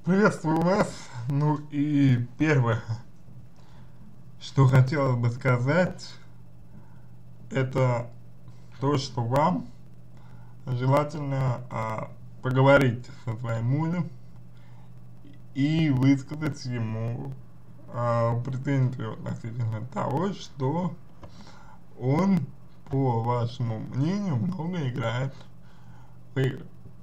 Приветствую вас. Ну и первое, что хотелось бы сказать, это то, что вам желательно поговорить со своим мужем и высказать ему претензию относительно того, что он, по вашему мнению, много играет в игры.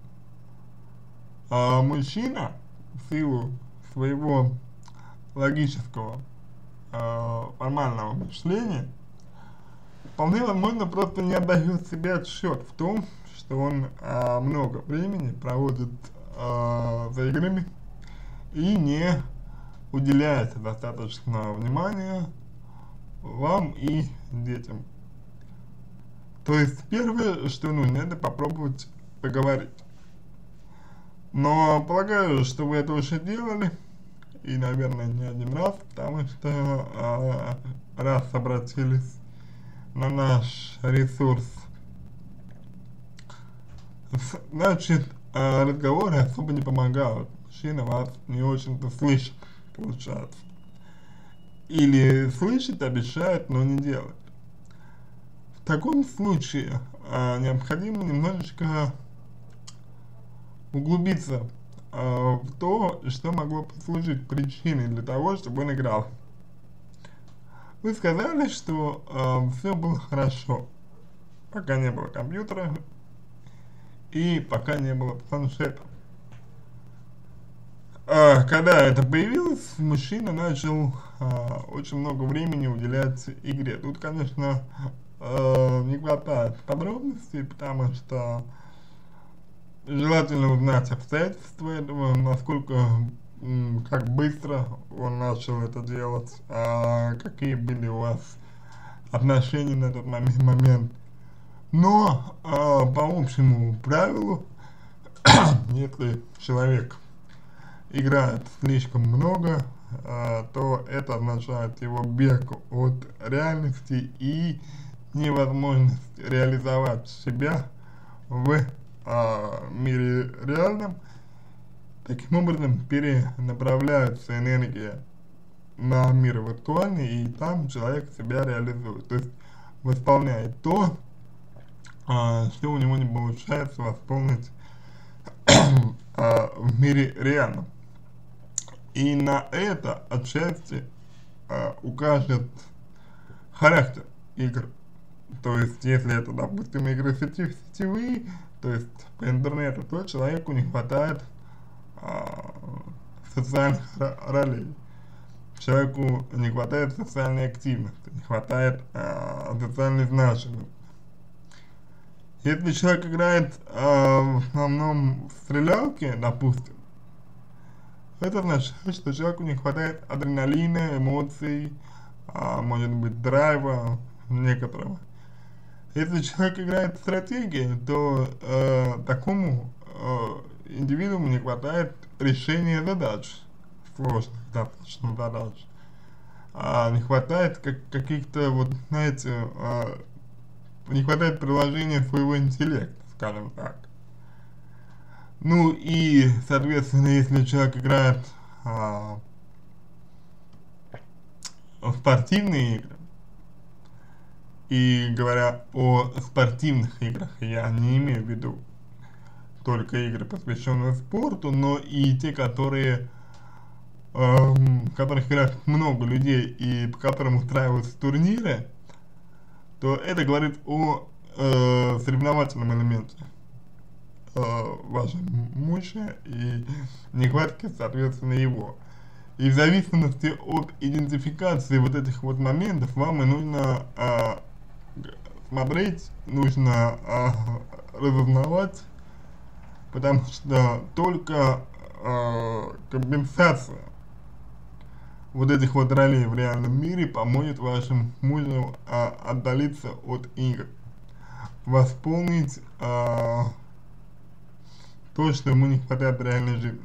А мужчина в силу своего логического формального мышления вполне возможно просто не отдает себе отсчет в том, что он много времени проводит за играми и не уделяет достаточно внимания вам и детям. То есть первое, что нужно, это попробовать поговорить. Но полагаю, что вы это уже делали, и, наверное, не один раз, потому что раз обратились на наш ресурс, значит, разговоры особо не помогают. Мужчина вас не очень-то слышит, получается. Или слышит, обещает, но не делает. В таком случае необходимо немножечко углубиться в то, что могло послужить причиной для того, чтобы он играл. Вы сказали, что все было хорошо, пока не было компьютера и пока не было планшета. Когда это появилось, мужчина начал очень много времени уделять игре. Тут, конечно, не хватает подробностей, потому что желательно узнать обстоятельства этого, насколько, как быстро он начал это делать, какие были у вас отношения на тот момент. Но по общему правилу, если человек играет слишком много, то это означает его бег от реальности и невозможность реализовать себя в мире реальном. Таким образом перенаправляется энергия на мир виртуальный, и там человек себя реализует, то есть восполняет то, что у него не получается восполнить в мире реальном. И на это отчасти укажет характер игр. То есть, если это, допустим, игры сетевые, то есть по интернету, то человеку не хватает социальных ролей. Человеку не хватает социальной активности, не хватает социальной значимости. Если человек играет в основном в стрелялки, допустим, это значит, что человеку не хватает адреналина, эмоций, может быть, драйва некоторого. Если человек играет в стратегии, то такому индивидууму не хватает решения задач, сложных достаточно задач. Не хватает каких-то, вот, знаете, не хватает приложения своего интеллекта, скажем так. Ну и, соответственно, если человек играет в спортивные игры, и говоря о спортивных играх, я не имею в виду только игры, посвященные спорту, но и те, которые, в которых играет много людей и по которым устраиваются турниры, то это говорит о соревновательном элементе вашего мужа и нехватке, соответственно, его. И в зависимости от идентификации вот этих вот моментов вам и нужно смотреть, нужно разузнавать, потому что только компенсация вот этих вот ролей в реальном мире поможет вашему мужу отдалиться от игр, восполнить то, что ему не хватает в реальной жизни.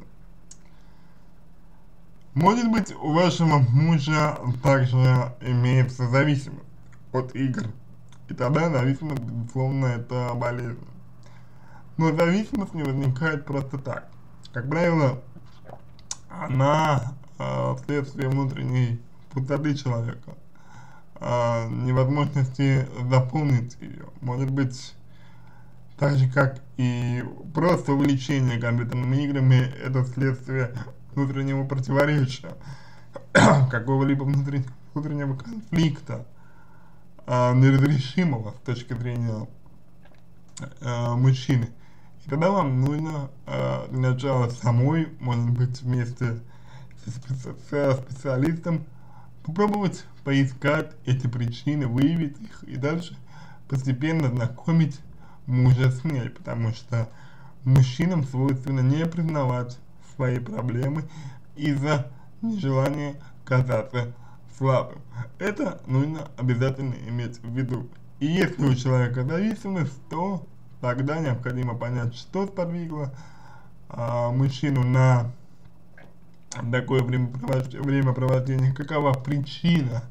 Может быть, у вашего мужа также имеется зависимость от игр, и тогда зависимость, безусловно, это болезнь. Но зависимость не возникает просто так. Как правило, она вследствие внутренней пустоты человека, невозможности заполнить ее. Может быть, так же как и просто увлечение компьютерными играми, это следствие внутреннего противоречия, какого-либо внутреннего конфликта, неразрешимого с точки зрения мужчины. И тогда вам нужно для начала самой, может быть, вместе со специалистом попробовать поискать эти причины, выявить их и дальше постепенно знакомить мужа с ней, потому что мужчинам свойственно не признавать свои проблемы из-за нежелания казаться слабым. Это нужно обязательно иметь в виду. И если у человека зависимость, то тогда необходимо понять, что сподвигло мужчину на такое времяпровождение, какова причина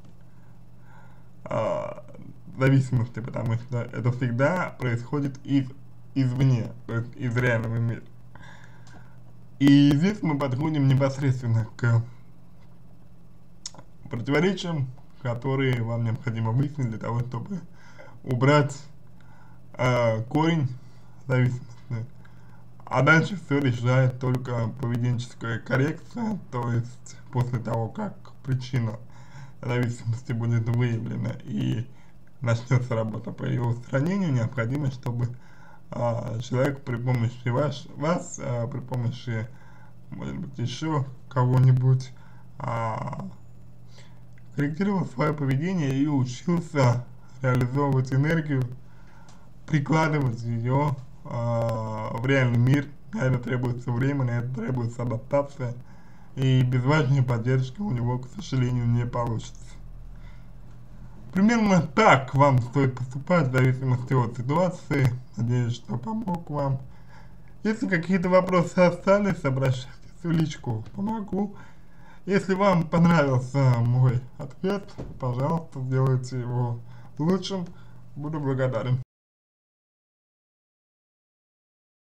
зависимости, потому что это всегда происходит извне, то есть из реального мира. И здесь мы подходим непосредственно к противоречиям, которые вам необходимо выяснить для того, чтобы убрать корень зависимости. А дальше все решает только поведенческая коррекция, то есть после того, как причина зависимости будет выявлена и начнется работа по ее устранению, необходимо, чтобы человек при помощи вас, при помощи, может быть, еще кого-нибудь, корректировал свое поведение и учился реализовывать энергию, прикладывать ее в реальный мир. На это требуется время, на это требуется адаптация, и без вашей поддержки у него, к сожалению, не получится. Примерно так вам стоит поступать в зависимости от ситуации. Надеюсь, что помог вам. Если какие-то вопросы остались, обращайтесь в личку, помогу. Если вам понравился мой ответ, пожалуйста, сделайте его лучшим, буду благодарен.